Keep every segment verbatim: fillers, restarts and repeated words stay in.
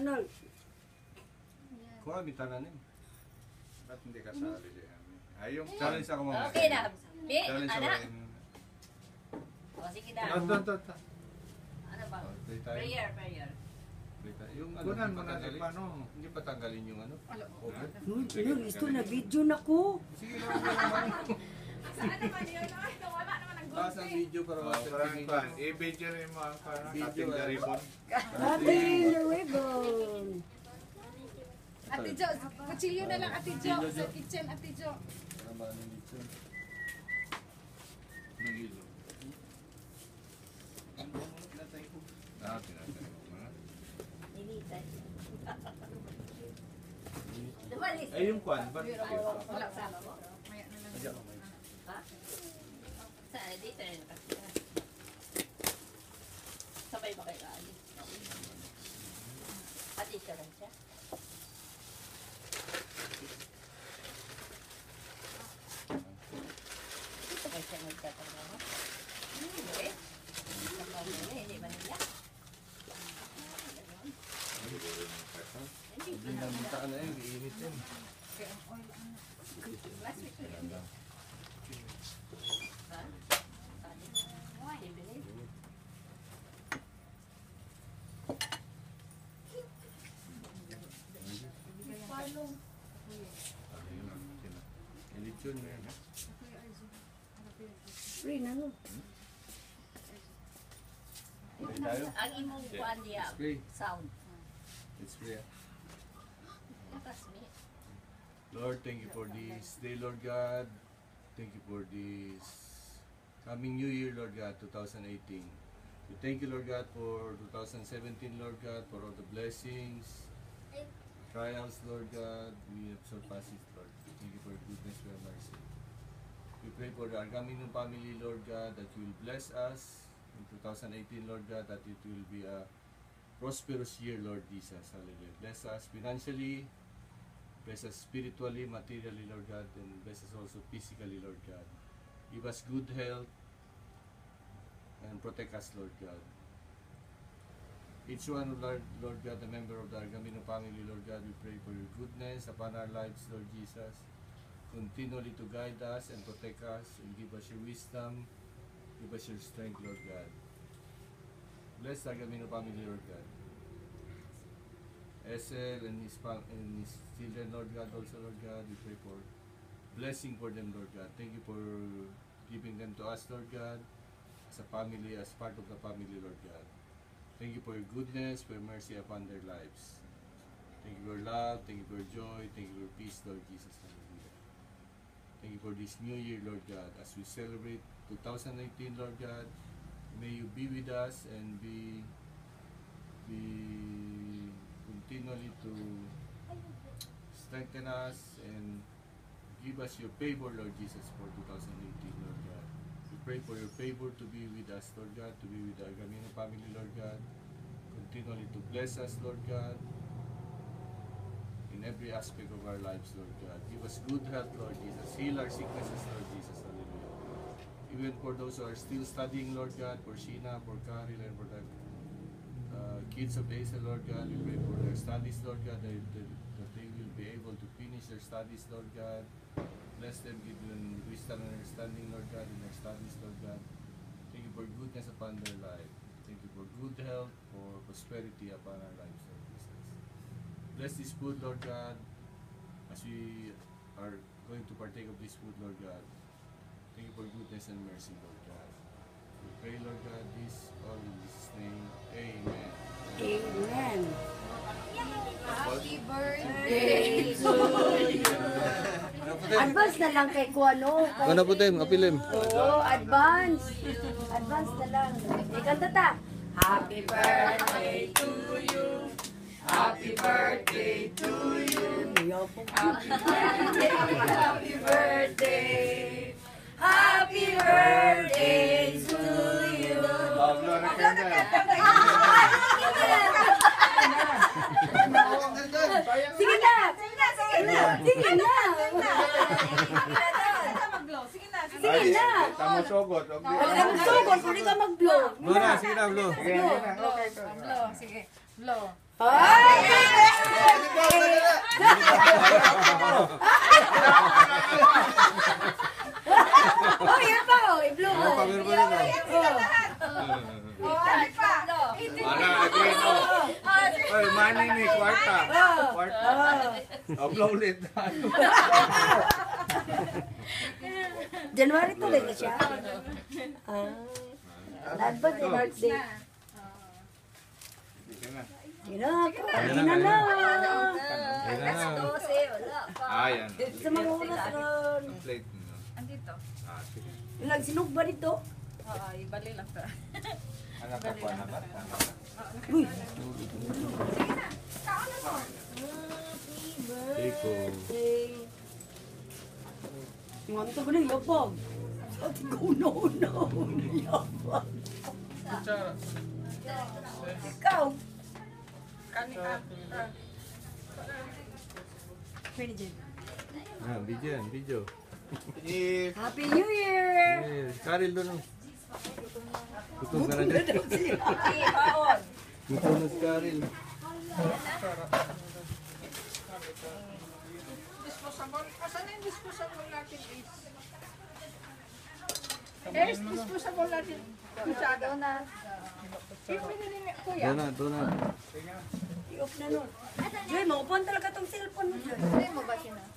na. Kuha, bitanan eh. Ba't hindi ka sali diyan? Ayaw. Challenge ako mamaya. Okay na. Bi, Challenge ako. anak. eh. O, sige na. Ito, ito, ito. Ano ba? Oh, play tayo. Prayer, prayer. Play tayo. Yung ano, Kunan hindi mo na si patanggalin. Pano. Hindi patanggalin yung ano. Okay. Uy, uy, gusto na video na ko. Sige lang, wala naman. Saan naman yun? Ay, wala naman ang Taas ang gunting. video para Oh, master parang tingin kwan. nyo. I-video rin mo ang parang Video, cutting the ah. ribbon. Cutting the ribbon. Ate Jo, kutsilyo na lang Ate Jo. Sa kitchen Ate Jo. Tama na dito. Nagilo. Ah, tinatay ko na. Nilitan. Dumalis. Ay, yung kwan. Ba't kayo? Wala sa mo. Maya na lang. Adyan ko, may. Ha? Saan? Dito rin nakatira. Sabay ba kayo kaali? At dito lang siya. Dito kayo siya nagtatrabaho? Hindi. Hindi ba nila? Hindi na minta ka na yun. Iinit yun. Last week yun. Ha? Hindi bilis. Ano yun? Sino? Elitsyon na yun. Free na no. Play tayo. Ang imong kuan diya, Play. sound. Let's pray. Bukas mi. Lord, thank you for this day, Lord God. Thank you for this coming new year, Lord God, two thousand eighteen. We thank you, Lord God, for two thousand seventeen, Lord God, for all the blessings, trials, Lord God. We have surpassed it, Lord. Thank you for your goodness and mercy. We pray for the Argamino family, Lord God, that you will bless us in two thousand eighteen, Lord God, that it will be a prosperous year, Lord Jesus. Hallelujah. Bless us financially, bless us spiritually, materially, Lord God, and bless us also physically, Lord God. Give us good health and protect us, Lord God. Each one, Lord, Lord God, a member of the Argamino family, Lord God, we pray for your goodness upon our lives, Lord Jesus. Continually to guide us and protect us and give us your wisdom, give us your strength, Lord God. Bless the Argamino family, Lord God. S L and his, fam and his children, Lord God, also, Lord God, we pray for blessing for them, Lord God. Thank you for giving them to us, Lord God, as a family, as part of the family, Lord God. Thank you for your goodness, for your mercy upon their lives. Thank you for your love, thank you for your joy, thank you for your peace, Lord Jesus. Hallelujah. Thank you for this new year, Lord God, as we celebrate two thousand nineteen, Lord God. May you be with us and be, be continually to strengthen us and give us your favor, Lord Jesus, for two thousand eighteen, Lord God. We pray for your favor to be with us, Lord God, to be with the Argamino family, Lord God. Continually to bless us, Lord God, in every aspect of our lives, Lord God. Give us good health, Lord Jesus. Heal our sicknesses, Lord Jesus. Hallelujah. Even for those who are still studying, Lord God, for Sheena, for Karil, and for the uh, kids of Asa, Lord God, we pray for their studies, Lord God, that, that, that they will be able to finish their studies, Lord God. Bless them, give them wisdom and understanding, Lord God, in their studies, Lord God. Thank you for goodness upon their life. Thank you for good health, for prosperity upon our lives, Lord Jesus. Bless this food, Lord God, as we are going to partake of this food, Lord God. Thank you for goodness and mercy, Lord God. We pray, Lord God, this all in Jesus' name. Amen. Amen. Happy birthday to you. Advance na lang kay Kuano. Ano po tayo? Apilim. Oo, advance. Advance na lang. Ikanta ta. Happy birthday to you. Happy birthday to you. Happy birthday. Happy birthday. Happy birthday to you. Sige na. Sige na. Sige na. Sige na. Sige na, sige Sige na. Tamo sogot. Alam mo, sugod, kung di ka mag-blow. Blow na, sige na, blow. Okay, okay. Blow, sige. Blow. Ay! Nani ni kwarta. Ah. Kwarta. Ah. Upload it. January tuloy na siya. Ah. Advance yung birthday. Hindi ka na. Gina ako. Gina na. Alas dose, wala pa. Ah, yan. Sa mga oras ron. Ang plate mo. Andito. Ah, sige. Yung nagsinugba dito. Oo, ibali lang ka. Anak ka pa na ba? Uy. Iko. Hey. Yung ano ko na yapag. At kuno-uno. Yapag. Kutsara. Ikaw. Kanika. Pwede dyan. Ah, video yan, video. If Happy New Year! Eh, Karil doon. Gutom ka na dyan. Okay, baon. Gutom na si Karil. Disposable. Asan na yung disposable natin is? Eh, disposable natin. Kutsada na. Yung binili ni Kuya. Doon na, doon na. I-off na nun. Joy, maupuan talaga tong cellphone mo, Joy. Hindi mo ba siya na?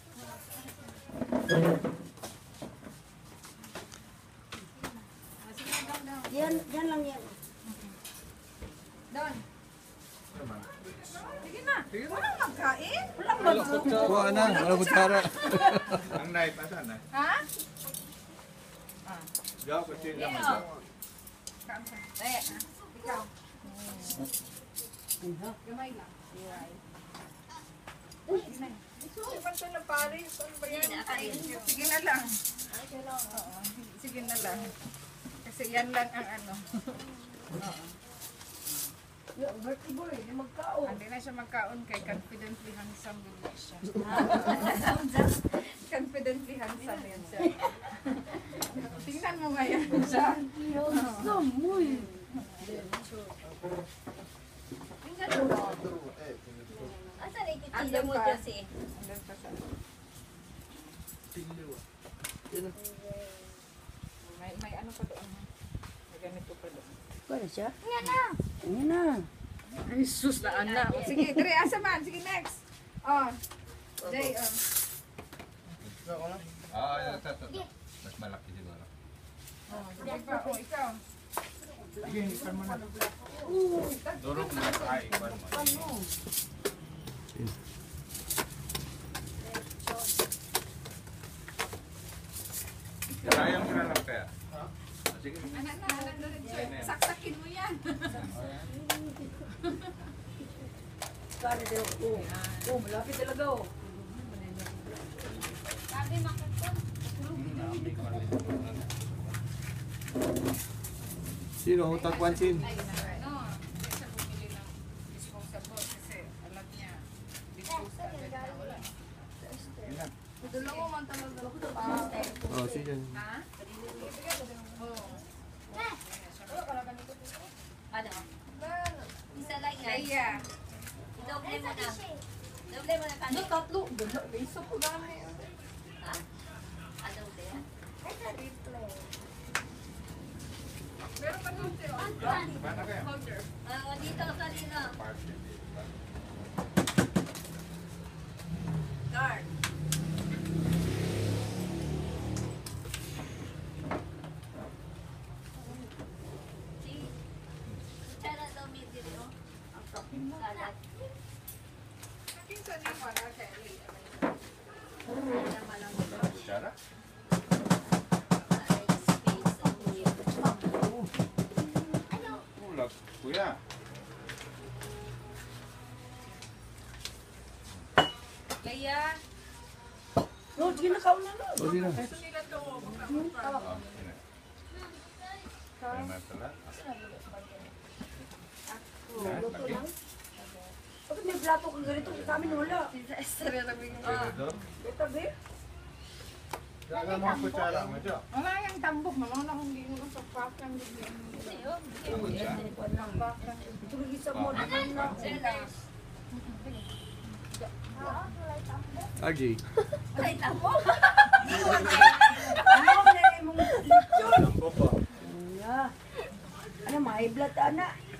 Yan, yan lang yan. Doon. naman. Sige na. Walang magkain. Walang mag- Kuha na, wala kutsara. Ang knife, asan na? Ha? Gaw, kutsilyo mo dyan. Eh, Ikaw. Gamay lang. Ipan ko na Paris. Ano ba yan? Sige na lang. Oo. Sige na lang. Kasi yan lang ang ano. Yung birthday boy, hindi magkao. Hindi na siya magkaon kay confidently handsome din na siya. Confidently handsome yan siya. Tingnan mo ngayon siya. Handsome, muy. asan na ikitilya mo dyan si? Andun pa siya. May, may ano pa doon. ha? May ganito pa doon. Pwede siya? Yan na. Yan na. Ay, sus na ana. O, sige, dire, asa man. Sige, next. Oh. Jay, um. Ah, yan, ito, ito, ito. Mas malaki siguro. Oh, sige pa. Oh, ikaw. Sige, ikan mo na. Durog mo na. Ay, ikan mo. Sayang mo na lang kaya. Ah, sige. Anak na, anak na rin siya. Saksakin mo yan. Kari daw. Oh, oh, malapit talaga oh. Sino utak pansin? Ano, hindi siya bumili ng disposable kasi alam niya, disposable na wala. Dalawa mo man talaga. Oh, sige. Ha? Oo. Ano? Isa lang nga. Kaya, Doble mo na. Doble mo na Ano, kami. tatlo. isa po gamit. Ha? Ah, doble yan. Meron ka doon sa'yo. Paano kaya? Holder. Ah, dito sa dito. Party dito. Guard. Si. Kutsara daw may dito. Ang salat. Kinsa niya para kay Lee. Kutsara? Ay, space ang weird. Ulag. Kuya. Kaya, No, sige na kauna na. Oh, sige na. gusto nila to. Oh, sino? Ano na pala? Luto lang. Bakit may plato kang ganito? Sa amin wala. Esther lang yung Tenedor? Ito, babe. Kaya mga kutsara mo dyan. wala yung tambok. Malala kung hindi mo sa pakang bigyan mo. Ito yung isa mo. Ano na? Agi. Ay, tamo. Ano ang nilay mong lechon? Ang bobo. Ano, ano, may blood, ana.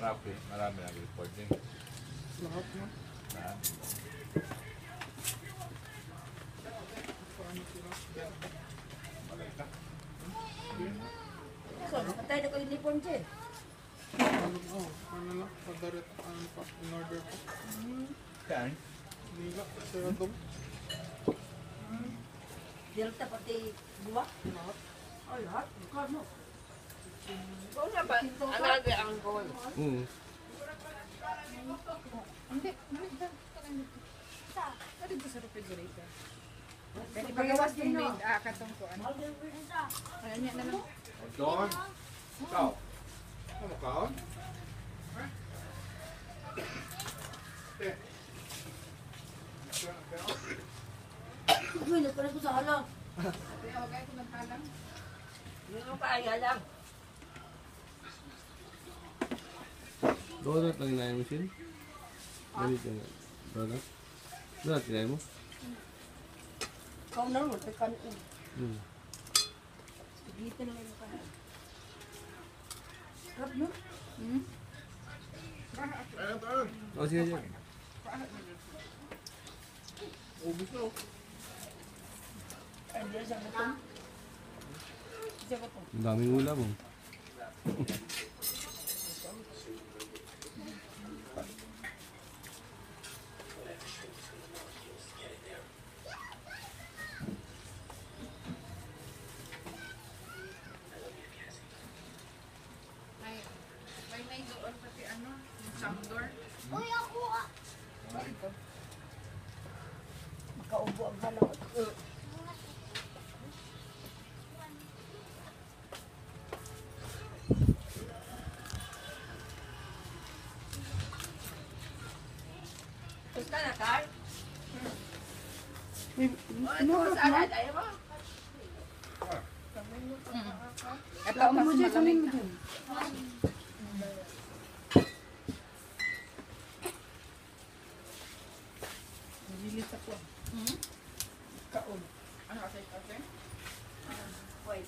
Marami, marami nag-report din. Lahat na. Na, Malay ka. So, patay na ko uniform siya. Ano, oh, ano lang, padarit, ano pa, in order pa. Saan? Hindi nga, siradong. Delta pati buwak. Lahat. Ay, lahat. Bukan mo. Kung na ba, alaga ang goal. Mm. Hindi, balik ka. Ano dito sa refrigerator? Pwede Pagawas pagawas din, yung no? maid, ah, katong ko, ano. Ayan niya na lang. O, Don. Ikaw. Ano ka? Uy, nagpalit ko sa halang. Kaya huwag kayo kung naghalang. Yun yung kaya lang. Donut lang inayin mo sin? Ganito nga. Donut? Donut inayin mo? Ikaw na mo, tekan ko. Hmm. Dito na yung kaya. Sarap no? Hmm? O sige, sige. Ubus na, oh. Ay, hindi siya gutom. Siya gutom. Ang daming ulam mo. May, may may doon pati ano, yung samdor. Makaubo ang halang. Gusto na, Carl? Ano sa salad? Ayaw mo? Ito, mas malamig na. Nililis ako. Hmm? Kaon. Ano kasi kasi? Wait.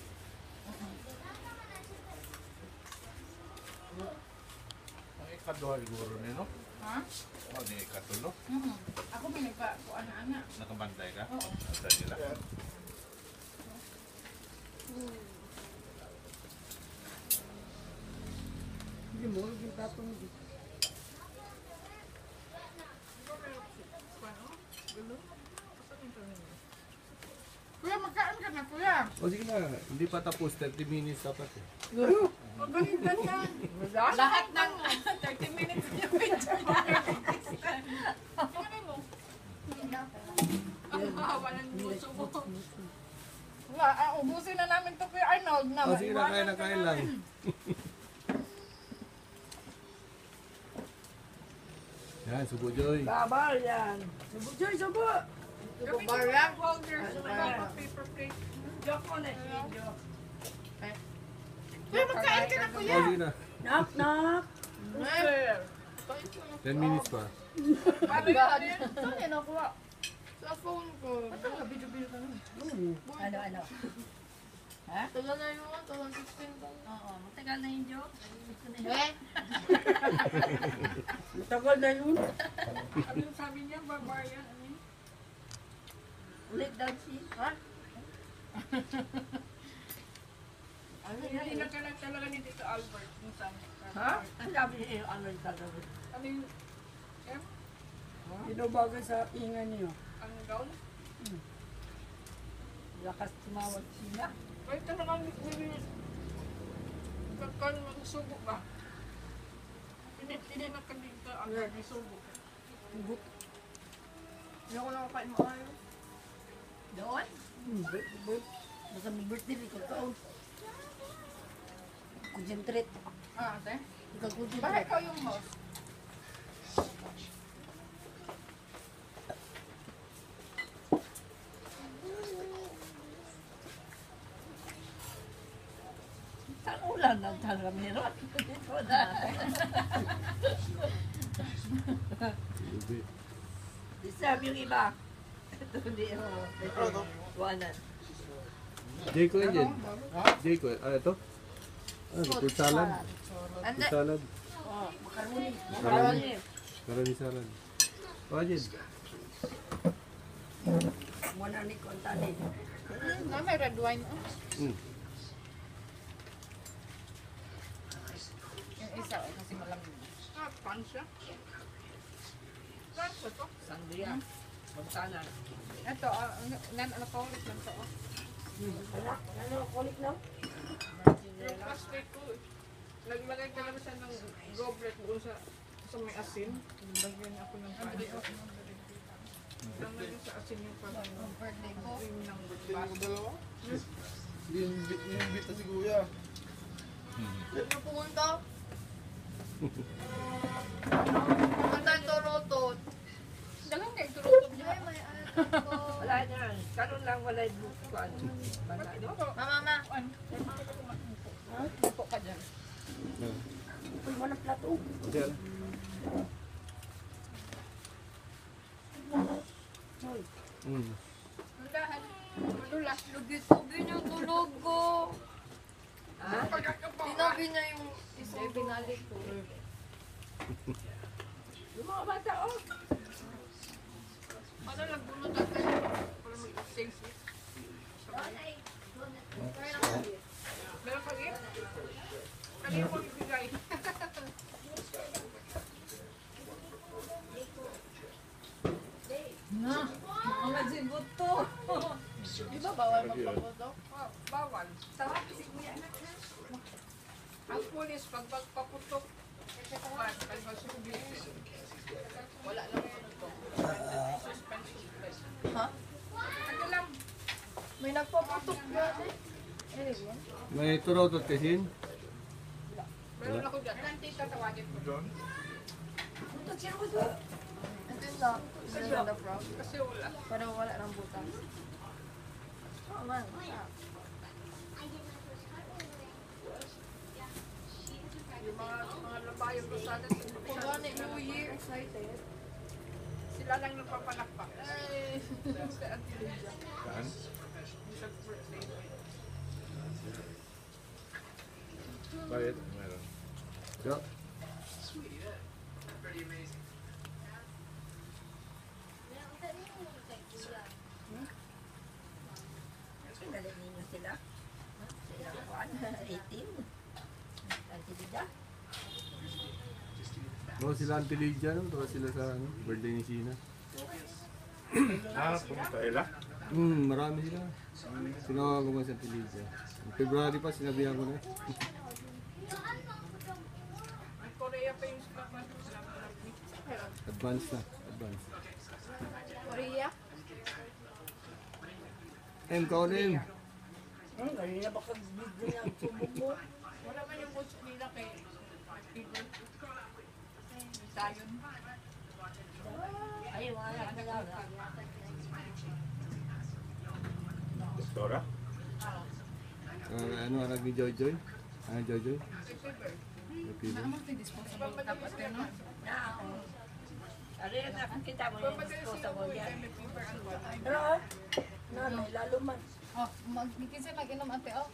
Ang ikaduha siguro nino. Ha? O, di ikatulo. Mhm. Ako may nagpa, kung ana-ana. Nakabantay ka? Oo. Bantay nila. Hindi mo, yung tapong dito. Kuya, magkaan ka na, kuya. O sige na, hindi pa tapos. thirty minutes dapat eh. Magalingan yan. Lahat ng thirty minutes niya picture na. Tingnan mo. Ang hawa ng puso mo. Wala, ah, ubusin na namin to Kuya Arnold na. O sige na, kain na kain lang. Yan, subo Joy. Babal yan. Subo, Joy, subo. Subo, barang. Paper plate. Joke mo na. Joke. Kuya, magkain ka na O Kuya. sige na. Knock, knock. ten minutes pa. Ito niya nakuha. Sa phone ko. Ano, ano? Ha? Tagal na yun, twenty sixteen pa. Oo, matagal na yung joke. Eh? Matagal na yun. Ano yung sabi niya? Barbarian? Ano yun? Ulit daw si. Ha? Ano yun? Hindi na ka lang talaga ni Tito Albert. Yung sabi. Ha? Ang sabi niya yung ano yung talaga. Ano yung... Eh? Binabagay sa ingan niyo. Ang gown? Lakas tumawag siya. Ay, talagang hindi... Kakan, magsubo ba? Hindi, hindi na ka dito ang nagsubo. Hindi ako nakakain mo ayos. Doon? Hmm, bir- bir- basta may birthday rin kung taon. Concentrate. Ah, ate? Ikaw Bakit concentrate. ikaw yung mouse? Saan ulan ang talaga meron? Dito na. Lubi. Deserve yung iba. Ito hindi ako. Ito. Wanan. Jay ko yan. Jay ko. Ah, ito? Ah, fruit salad. Ande, Fruit salad. Oh, Makaroni. Karami. Karami saran. Oh, Jed. Muna ni Kontani. Na may red wine. Oh. Hmm. yung isa oh, kasi malamig. Ah, pan siya. Ganso to. Sangria. Magtanan. Ito, ah, nan ano ko ulit lang to. Oh. Anak, ano, kulit lang? Yung plastic ko. eh. Naglagay ka lang siya ng goblet doon sa sa may asin. Lagyan niya ako ng panyo. Lagyan sa asin yung panyo. Birthday ko. Cream ng Yung dalawa? Inimbita si Kuya. Ano pumunta? Pumunta yung Toronto. Dalang kay turutot niya. Ay, may ano ko. Wala na. Karon lang wala yung bukuan. Bala, no? Mama, ma. Upo ka dyan. Uy, walang plato. Jed. Hmm. Dahan. Madulas. Lugi-tugi niyo tulog ko. Ha? Tinabi niya yung isang binalik ko. Yung mga bata, oh. Ano lang bunot natin? Para mag-save it. Meron kang it? Kanina ko ibigay. Mga jibot to. Di ba bawal magpapoto? Oh, bawal. Tawag si Kuya anak na. Ang pulis, pag pagpaputok, bad, pag masubis. Wala lang yun ito. Suspension. Ha? Ano lang, May nagpaputok yan eh. May turotot kasin. meron ako dyan. Nanti tatawagin ko doon. Ito, siya ko doon. Ito yung lock. Ito yung the frog. Kasi wala. Pero wala ng butas. Oh man. Yung mga, mga labayan ko sana, Kung gani New Year, excited. sila lang nagpapalakpak. Ay, sa Antilia. Saan? Sa birthday. Bayad? Meron. Ja. Dali ninyo sila. Sila kuan, eighteen. Antibida. No, sila Auntie Lydia, no? Tawa sila sa ano, birthday ni Sina. Ah, pumunta ila? Hmm, marami sila. Sinawa ko nga sa Auntie Lydia. February pa, sinabihan ko na. Ang Korea pa yung stock na pero Advance na, advance. Korea? M, kao na M. Hmm, ganyan ba kag-video niya ang subok mo? wala man yung gusto nila kay people. Sayon. Ay, wala na lang. Doktora? Uh, ano, anak ni Joy Joy? Ano, Joy Joy? Okay, ba? Ano yung nakakita mo yung disposable yan? Pero, ah, nanay, lalo man. Oh, magkikinsa mag-inom ate, oh.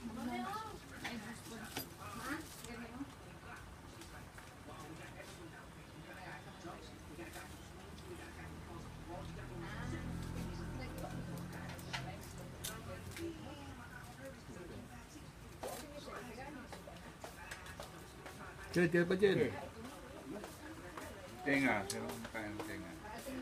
Jed, kaya pa Jed? Okay. Tenga. Sino makain ng tenga?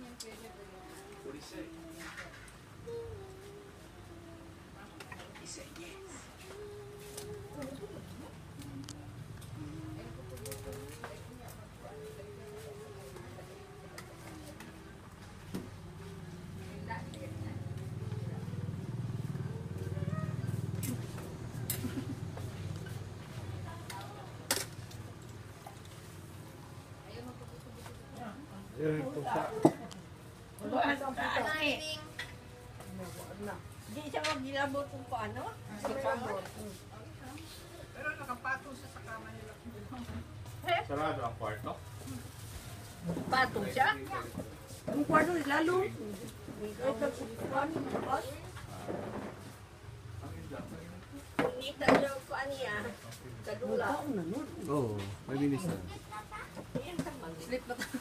Eh, pusa. Wala ka sa pita. Shining. Na. Hindi siya mag-gilabot kung paano. Si Pandor. Pero nakapato siya sa kama nila. Sarado ang kwarto? Pato siya. Ang kwarto, lalo. Kahit nagsukuan, bukas. Kita niyo ko niya. Kadula. Wala ko na nun. Oo, may bilis na. Sleep na tayo.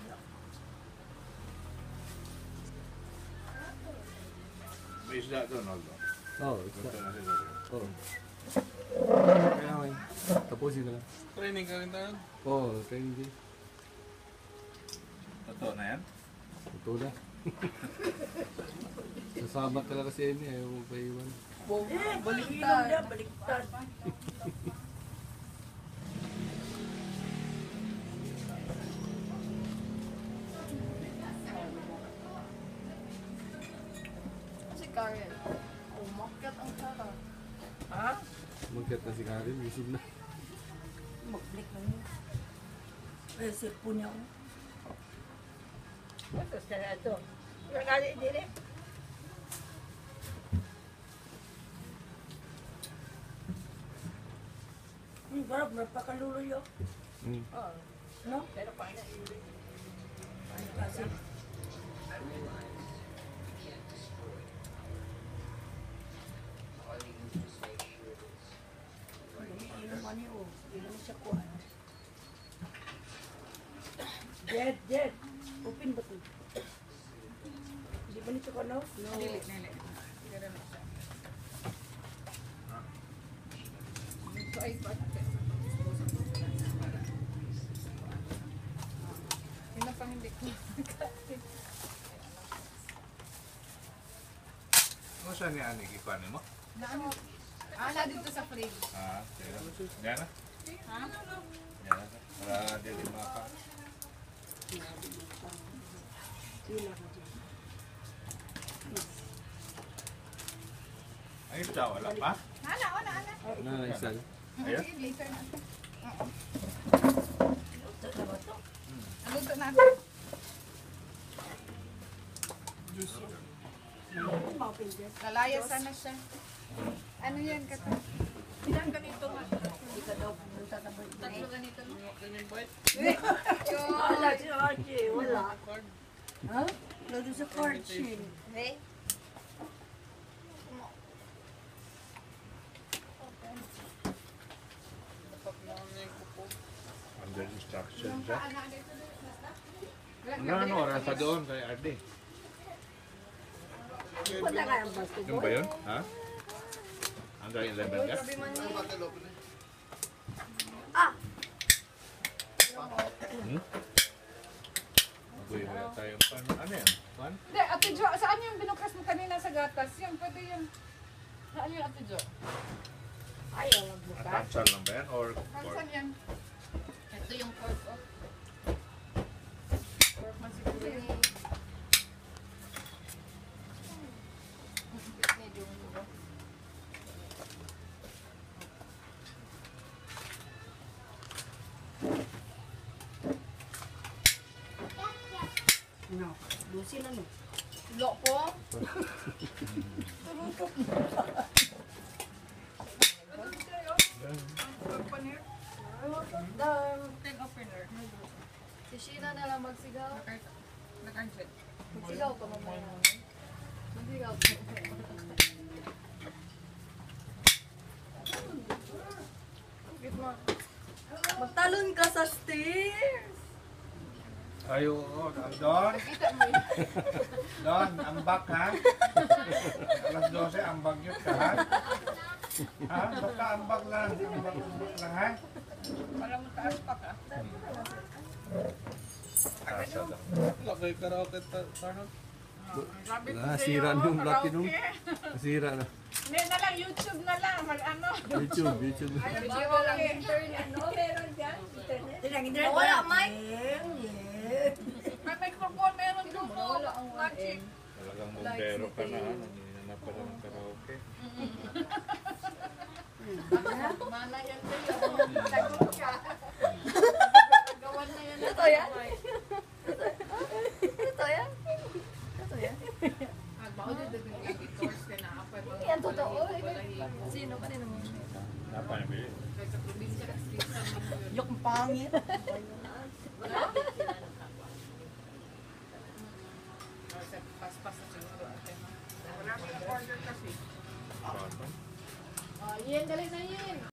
May isda doon, Aldo. Oo, it's Punta not. na sila. Oo. Kaya okay. Tapusin na lang. Training ka rin tayo? Oo, training day. Totoo na yan? Ito na. Sasama talaga si Amy, ayaw mo pa iwan. Eh, baliktad. Niya, baliktad. Si Karen. Umakyat ang tara. Ha? Magkat na si Karen, busog na. Mag-click na niya. Eh, cellphone niya ako. Tapos na ito. Nakali din eh. Hmm, parang napakaluloy yun. Hmm. Oo. No? Pero pa na. Kasi, inom man niya, oh. Inom siya kuhan. Jed, Jed. Open ba ito? Hindi ba nito ka, no? No. Dili, dili. Tira na siya. So, ay, pa. Yun ang pang hindi ko. Ano siya ni Ani? Ikuan mo? Na ano? Ah, na dito sa fridge. Ah, tira. Yan na. Ha? Yan na. Para dili maka. Ay, isda, wala pa? Ana, ana, ana. Na, isa. Ayun. Sige, later na. Ito na ba ito? Aluto natin. Open, Jed. Lalaya sana siya. Ano yan, kata? Ilan ganito nga? Hindi ka daw pumunta na ba? Tatlo ganito. no? Wala si Archie, wala. Ha? Wala doon sa card sheet. Hey. Under instruction siya. Ana, dito. Ano, ano, oras pa doon kay Ardi? Wala nga ang basketball. Yung ba yun? Ha? Hanggang eleven ka? Ah! Hmm? Maguyo na tayong pan. Ano yan? Pan? Hindi, Ate Jo, saan yung binukras mo kanina sa gatas? Yan, pwede yan. Saan yung Ate Jo? Ayaw, magbukas. Atansal lang ba yan? Or pork? Saan yan? Ito yung pork off. Or masiguro yun. Medyo mura. No, Lucy na no. Lo po. Panir? Dahil Tin opener. si Sheena na lang magsigaw. Naka-jet. Magsigaw ka mamaya. Magsigaw ka. Bakit mo? Magtalon ka sa stairs. Ayo, oh, Don. Kita mo yun. Don, ambak ha? Alas dose, ambak yun ka ha? Ha? Baka ambak lang. Ambak, ambak lang ha? Para mataas pa ka. Tasa lang. Laki karaoke Tarnold. Sabi ko Nasira sa'yo, na yung lucky nung. karaoke. Nasira na. Hindi na lang, YouTube na lang. Mag-ano. YouTube, YouTube. Ayaw Bago video lang lang. internet. Ano meron dyan? Internet. Tinang internet. Wala, Mike. Yeah. May microphone meron doon. Wala ang Magic. Talagang bombero ka na ha? Nangyina na pala ng karaoke. Mana yan sa'yo. Tagot ka. Gawan na yan. Ito yan? Ito yan? Ito yan? Agbaw din yung editors ka na. Apay mga Yan totoo. balahibo, balahibo. Sino ka din naman? Napamili. Kaya sa probinsya, street sa mga yun. Yung pangit. Sa paspas na siguro. Wala mo yung order kasi. Papa. Oh, yan, dali na yan.